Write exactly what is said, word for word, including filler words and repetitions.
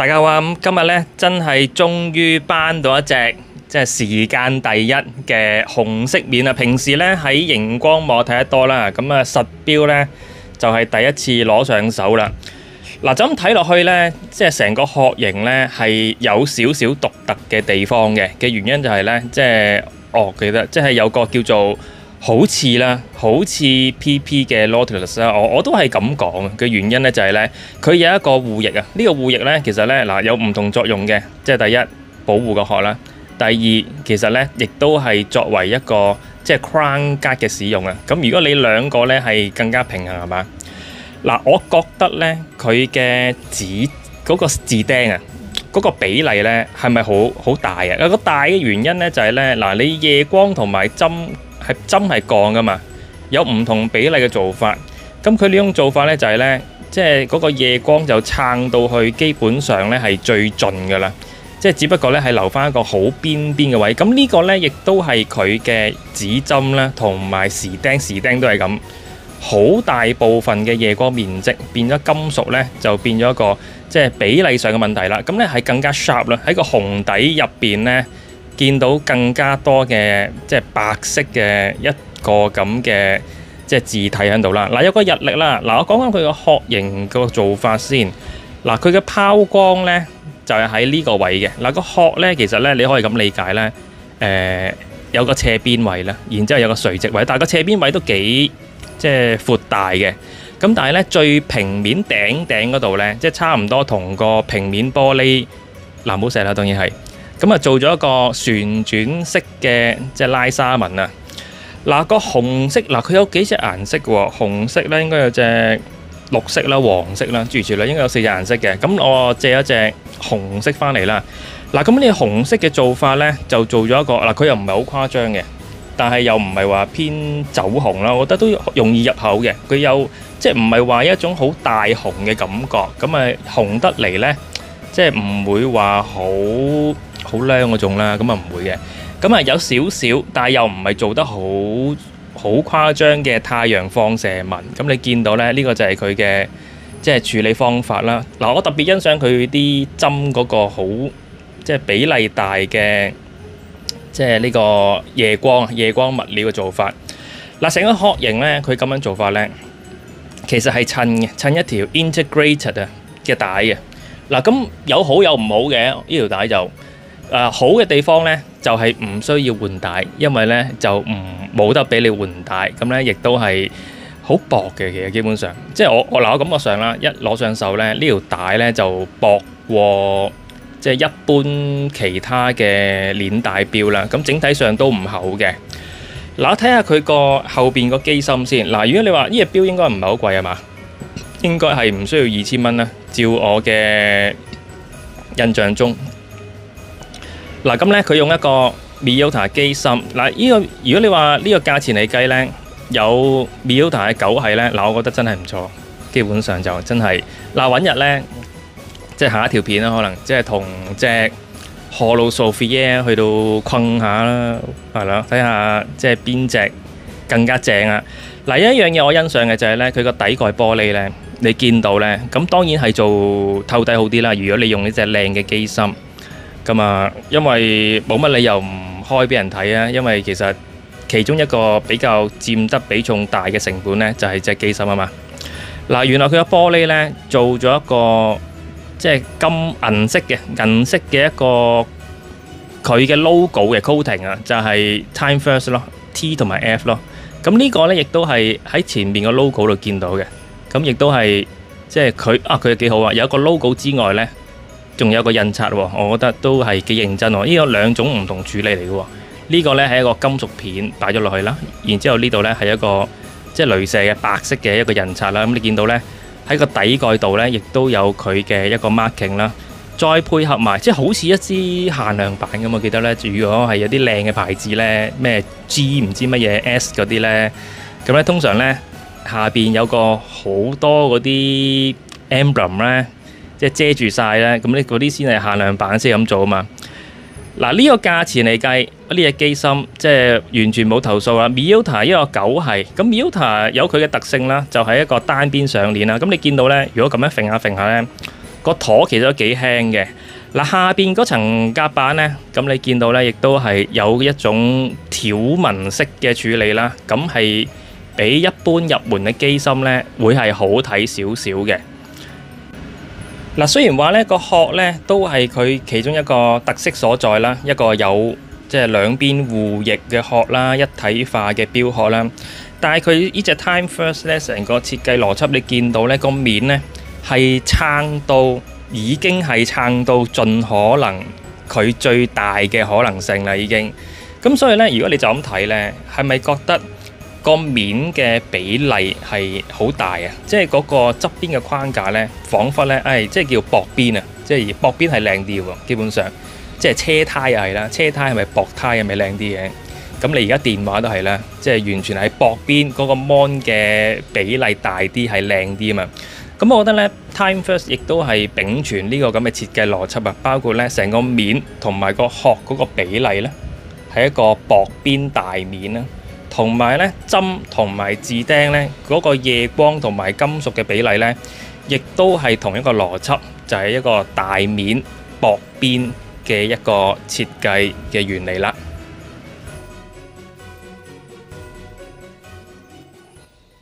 大家好，咁今日咧真係終於搬到一隻即係時間第一嘅紅色面啊！平時咧喺熒光幕睇得多啦，咁啊實標咧就係第一次攞上手啦。嗱，就咁睇落去咧，即係成個殼型咧係有少少獨特嘅地方嘅嘅原因就係咧，即係哦記得即係有個叫做好似啦，好似 P P 嘅 Nautilus 啦，我我都係咁講嘅原因咧就係咧，佢有一個護翼啊，呢個護翼咧其實咧嗱有唔同作用嘅，即係第一保護個殼啦，第二其實咧亦都係作為一個即係 crown guard 嘅使用啊。咁如果你兩個咧係更加平衡係嘛？嗱，我覺得咧佢嘅指嗰個字釘啊，嗰個比例咧係咪好好大啊？有個大嘅原因咧就係咧嗱，你夜光同埋針係針係鋼噶嘛，有唔同比例嘅做法。咁佢呢種做法咧就係咧，即係嗰個夜光就撐到去基本上咧係最盡噶啦，即係只不過咧係留翻一個好邊邊嘅位。咁呢個咧亦都係佢嘅指針啦，同埋時釘，時釘都係咁。好大部分嘅夜光面積變咗金屬咧，就變咗一個即係比例上嘅問題啦。咁咧係更加 sharp 啦，喺個紅底入邊咧見到更加多嘅即係白色嘅一個咁嘅即係字體喺度啦。嗱，有個日曆啦。嗱，我講講佢個殼型個做法先。嗱，佢嘅拋光咧就係喺呢個位嘅。嗱，個殼咧其實咧你可以咁理解咧，誒、呃、有個斜邊位啦，然之後有個垂直位，但係個斜邊位都幾即係闊大嘅，咁但係咧最平面頂頂嗰度咧，即係差唔多同個平面玻璃嗱，唔好寫啦，當然係咁啊，做咗一個旋轉式嘅即係拉沙紋啊。嗱，個紅色嗱，佢有幾隻顏色嘅喎，紅色咧應該有隻綠色啦、黃色啦，諸如此類，應該有四隻顏色嘅。咁我借一隻紅色翻嚟啦。嗱，咁呢個紅色嘅做法咧，就做咗一個嗱，佢又唔係好誇張嘅。但係又唔係話偏走紅啦，我覺得都容易入口嘅。佢有即係唔係話一種好大紅嘅感覺，咁啊紅得嚟呢，即係唔會話好好靚嗰種啦，咁啊唔會嘅。咁啊有少少，但係又唔係做得好好誇張嘅太陽放射紋。咁你見到呢，呢個就係佢嘅即係處理方法啦。嗱，我特別欣賞佢啲針嗰個好即係比例大嘅。即係呢個夜光夜光物料嘅做法。嗱，成個殼型咧，佢咁樣做法咧，其實係襯嘅，襯一條 integrated 啊嘅帶嘅。嗱，咁有好有唔好嘅，呢條帶就誒、呃、好嘅地方咧，就係、是、唔需要換帶，因為咧就唔冇得俾你換帶。咁咧亦都係好薄嘅，其實基本上，即係我我嗱我感覺上啦，一攞上手咧，呢條帶咧就薄過。即係一般其他嘅鏈帶錶啦，咁整體上都唔厚嘅。嗱，睇下佢個後邊個機芯先。嗱，如果你話呢隻錶應該唔係好貴係嘛？應該係唔需要二千蚊啦。照我嘅印象中，嗱咁咧佢用一個 Miyota 機芯。嗱，呢個如果你話呢個價錢嚟計咧，有 Miyota 嘅九係咧，嗱我覺得真係唔錯。基本上就真係嗱揾日咧。即係下一條片啦，可能即係同隻 Holo Sophia 去到困下啦，係啦，睇下即係邊隻更加正啊！嗱，有一樣嘢我欣賞嘅就係咧，佢個底蓋玻璃咧，你見到咧，咁當然係做透底好啲啦。如果你用呢隻靚嘅機芯，咁啊，因為冇乜理由唔開俾人睇啊。因為其實其中一個比較佔得比重大嘅成本咧，就係隻機芯啊嘛。嗱，原來佢個玻璃咧做咗一個。即係金銀色嘅銀色嘅一個佢嘅 logo 嘅 coating 啊，就係 Time First 咯 ，T 同埋 F 咯。咁呢個咧亦都係喺前面個 logo 度見到嘅。咁亦都係即係佢啊，佢幾好啊！有一個 logo 之外咧，仲有個印刷喎，我覺得都係幾認真喎。呢個兩種唔同處理嚟嘅喎。呢個咧係一個金屬片擺咗落去啦，然之後呢度咧係一個即係鐳射嘅白色嘅一個印刷啦。咁你見到咧。喺個底蓋度咧，亦都有佢嘅一個 marking 啦，再配合埋，即係好似一支限量版咁。我記得咧，如果係有啲靚嘅牌子咧，咩 G 唔知乜嘢 S 嗰啲咧，咁咧通常咧下邊有個好多嗰啲 emblem 咧，即係遮住晒咧，咁呢嗰啲先係限量版先咁做啊嘛。嗱，呢個價錢嚟計，呢隻機芯即係完全冇投訴啦。Miyota 一個九係，咁 Miyota 有佢嘅特性啦，就係一個單邊上鏈啦。咁你見到咧，如果咁樣揈下揈下咧， 個陀其實都幾輕嘅。嗱，下邊嗰層甲板呢，咁你見到呢，亦都係有一種條紋式嘅處理啦。咁係比一般入門嘅機芯呢，會係好睇少少嘅。嗱，雖然話呢個殼呢都係佢其中一個特色所在啦，一個有即係兩邊互翼嘅殼啦，一體化嘅標殼啦。但係佢呢隻 Time First 呢，成個設計邏輯，你見到呢個面呢係撐到。已經係撐到盡可能佢最大嘅可能性啦，已經。咁所以呢，如果你就咁睇呢，係咪覺得個面嘅比例係好大啊？即係嗰個側邊嘅框架呢，彷彿呢，誒、哎，即係叫薄邊啊！即係薄邊係靚啲喎，基本上。即係車胎又係啦，車胎係咪薄胎係咪靚啲嘅？咁你而家電話都係啦，即係完全係薄邊嗰個 mon 嘅比例大啲係靚啲啊嘛。咁我覺得咧 Time First 亦都係秉存呢個咁嘅設計邏輯啊，包括咧成個面同埋個殼嗰個比例咧，係一個薄邊大面啦，同埋咧針同埋字釘咧嗰個夜光同埋金屬嘅比例咧，亦都係同一個邏輯，就係一個大面薄邊嘅一個設計嘅原理啦。